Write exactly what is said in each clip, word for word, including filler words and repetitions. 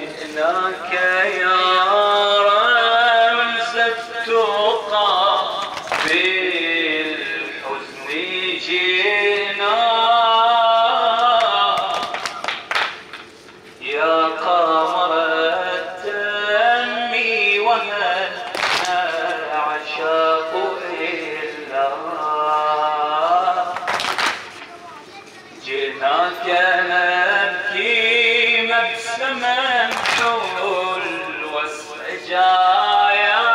جئناك يا رمز التقى بالحزن جئنا يا قمر التم وهل عشاق إلا جئناك نبكي مبسما حلو السجايا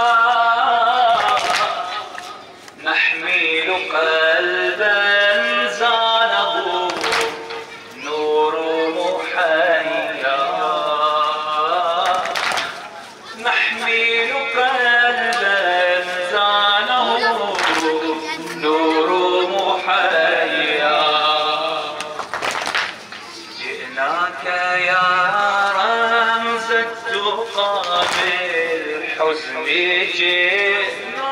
نحمل قلبا زانه نور محيا نحمل قلبا زانه نور محيا جئناك يا رمز التقى بالحزن جئنا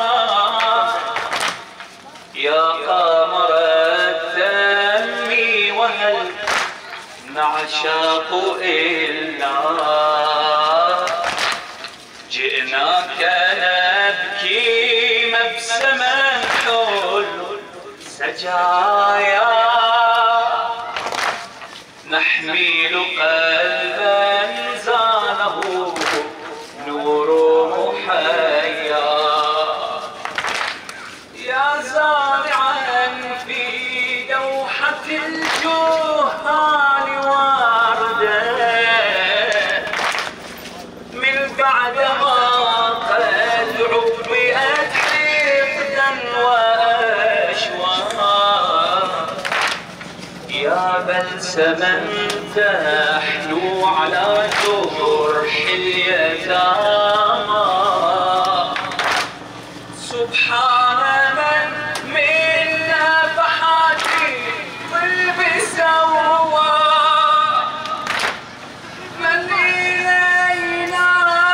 يا قمر التم وهل نعشاق إلا جئناك نبكي مبسما حلو سجايا نحمل قلبا زانه نور محيا يا زارعا في دوحة الجهال وردا من بعد ما قد عبئت حقدا وأشواق يا بلسما تحلو على جرح اليتامى سبحان من من نفحات الطيب سوى من إلينا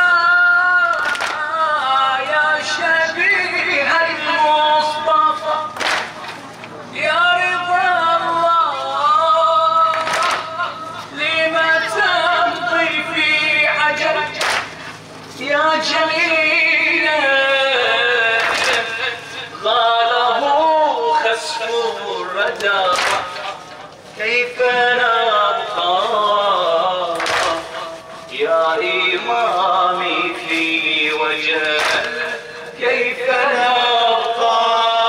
يا شبيه المصطفى يا رضا الله لما تمضي في عجل يا جميلة غاله خسف الردى كيف نبقى يا إمامي في وجه كيف نبقى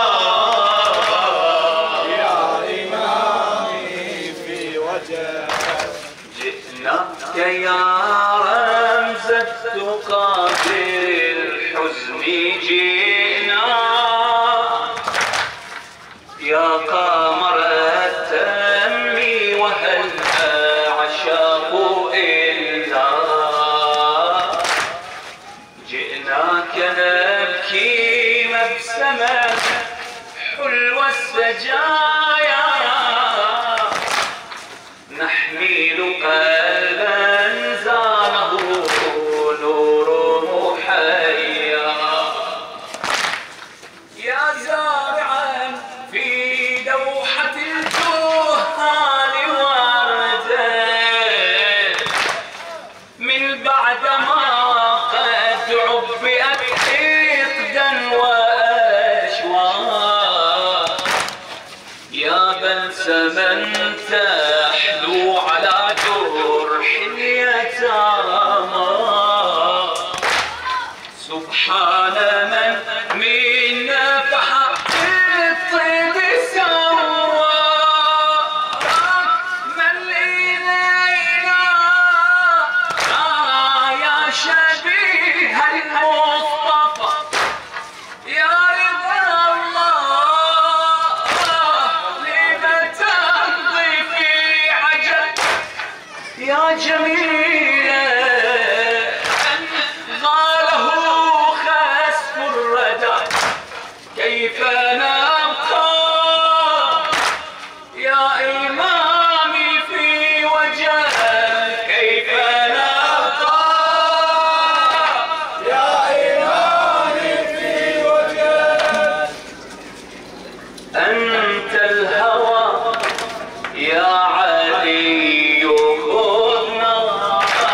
يا إمامي في وجه جئناك يا رمز التقى بالحزن جئنا يا قمر التم وهل عشاق إلا جئناك نبكي مبسما حلو السجايا نحمل قلبا زانه نور محيا يا زارعا في دوحة الجهال وردا من بعد ما قد عبئت حقدا وأشواق يا بلسما تحلو على جرح اليتامى سبحان من من نفح الطيب سوى من إلينا يا شبيه المصطفى يا رضا الله لما تمضي في عجل يا جميلة غاله خسف الردى كيف نبقى يا إمامي في وجه كيف نبقى يا إمامي في وجه أنت الهوى يا علي خذنا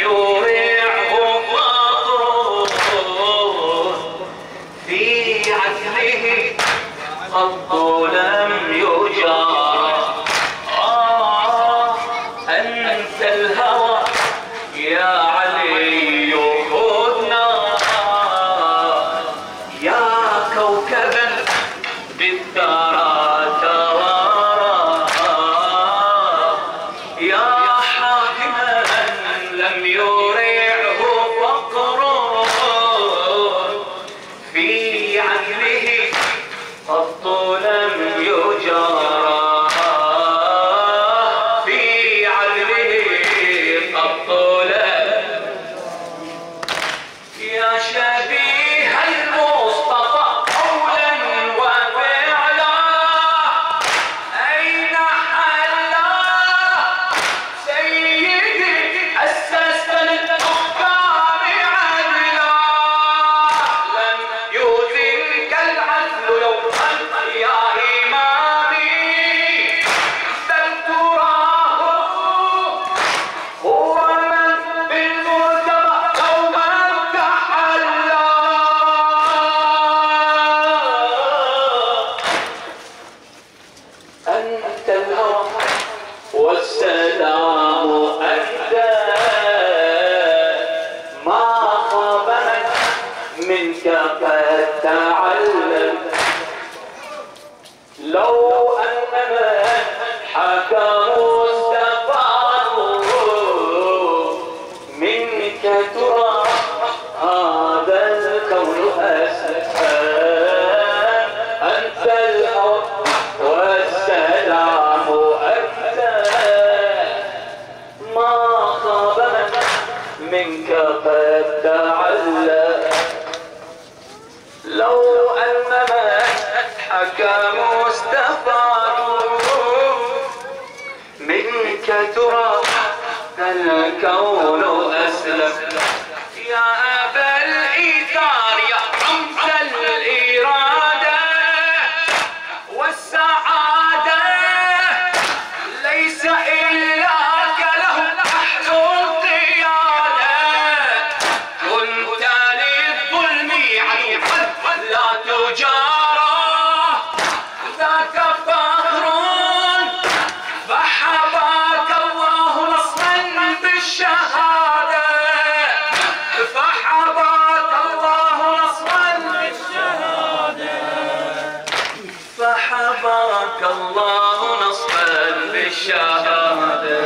يورعه فقر في عدله قط لم يجار. آه أنت الهوى يا علي خذنا يا كوكبا بالثرى توارى يا حاكما لم يورعه فقر في عدله قط لم يجار. في عدله قط لم يا شبيه المصطفى قولا وفعلا أين حلا سيدي أسست للحكام عدلا لن يؤذيك العدل يوما يا إمامي بل تراه هو من بالمرتبى قوما تحلى. أنت الهوى والسلام أنت ما خاب من منك قد تعلم. لو أن من حكموا استفادوا منك ترى هذا الكون أسفل. أنت الهوى والسلام أنت ما خاب من منك قد تعلم. لو أن من حكموا استفادوا منك ترى الكون أسلم. يا أبا الإيثار يا رمز الإرادة والسعادة ليس إلاك له أهل القيادة. كنت للظلم عدوا لا تجارى ذاك فخر فحباك الله نصرا بالشهادة. فحباك الله نصرا بالشهادة. فحباك الله نصرا بالشهادة.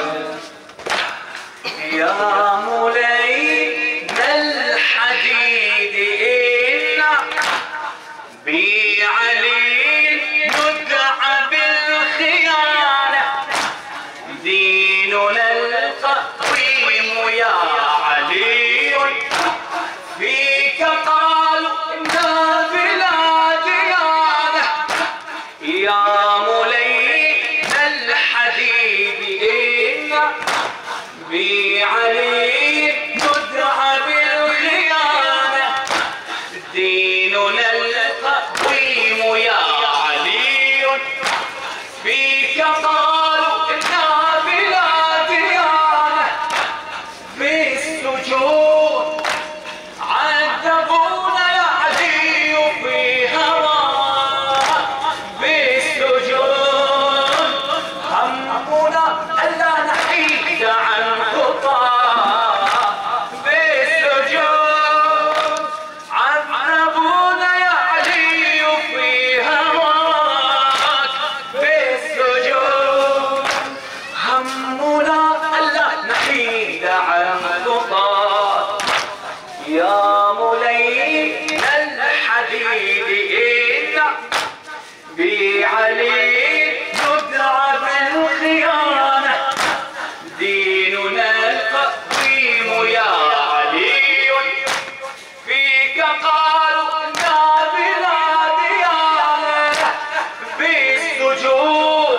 يا ملين الحديد إنا بعلي ندعى بالخيانة. ديننا القويم يا علي فيك قالوا إنا بلا ديانة. يا ملين الحديد إنا بعلي ندعى بالخيانة. ديننا القويم يا علي فيك قالوا إنا بلا ديانة. بالسجود عذبونا يا علي في هواك. بالسجود همنا ألا نحيد عن خطاك. بالسجود عذبونا يا علي في هواك. بالسجود همنا ألا نحيد عن خطاك. يا ملين الحديد إنا بعلي ندعى بالخيانة. ديننا القويم يا علي فيك قالوا إنا بلا ديانة. بالسجود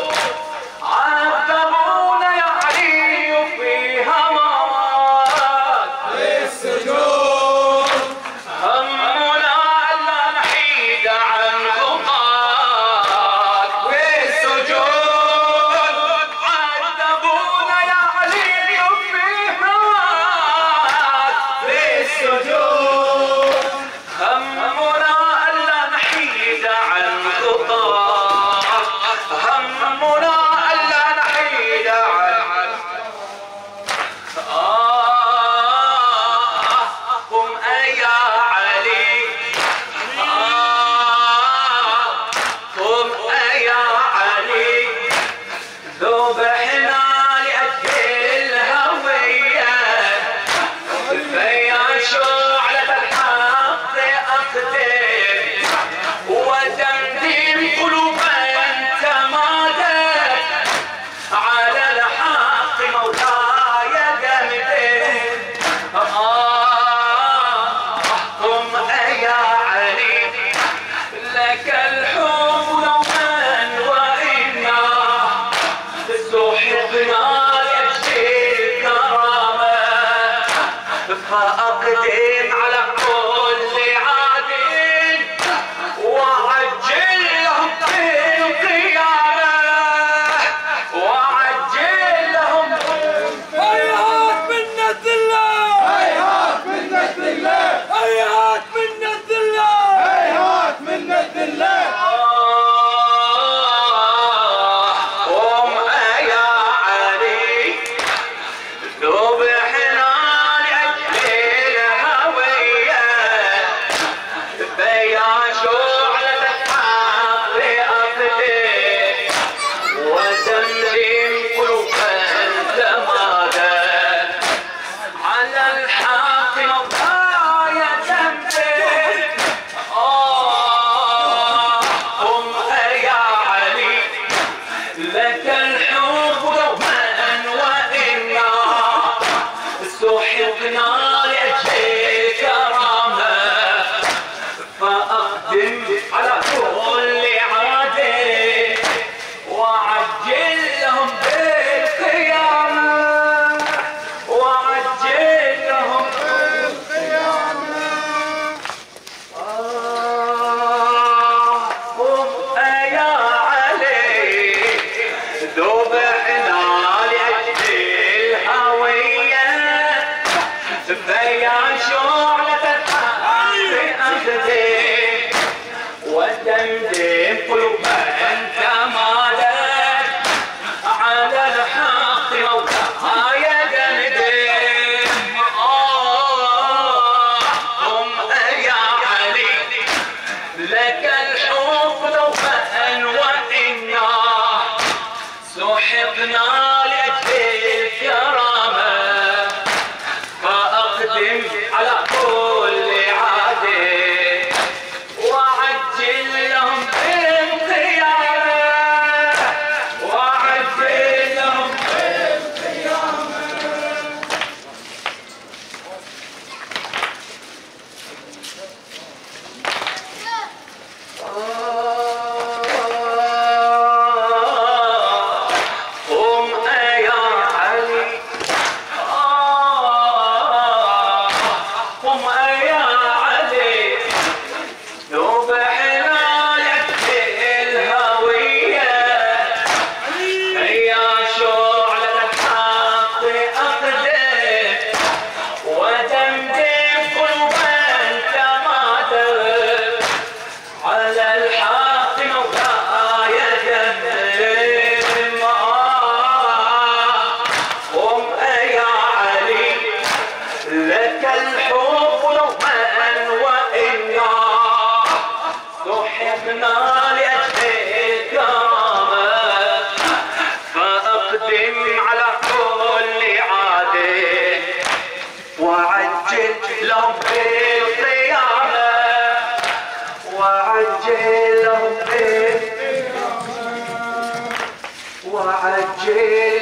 عذبونا يا علي في هواك. بالسجود همنا ألا نحيد عن خطاك. شعلة الحق أقدم ودمدم قلوبا تمادت على الحق مولاي دمدم احكم يا علي لك الحب يوما وإنا سحبنا فأقدم على كل عادل وعجل لهم بالقيامة وعجل لهم. هيهات منة الله هيهات منة الله هيهات منة الله هيهات منة الله. قم يا علي ذبحنا على كل عادل وعجل لهم بالقيامة وعجل لهم بالقيامة. قم يا علي ذبحنا لأجل الهوية فيا شعلة الحق أخذت ودمدم قلوبا تمادت على الحق مولاي دمدم. قم يا علي لك الحب دوما وإنا سحقنا لأجل الكرامة فأقدم على كل عادل وعجل لهم بالقيامة وعجل لهم بالقيامة. قم يا علي قم يا علي ذبحنا لك الهوية يا شعلة الحق أقدم ودمدم قلوبا تمادت على الحق مولاي دمدم. قم يا علي لك الحب يوما وإنا سحبنا لأجل الكرامة فأقدم على كل عادل وعجل لهم بالقيامة وعجل لهم بالقيامة وعجل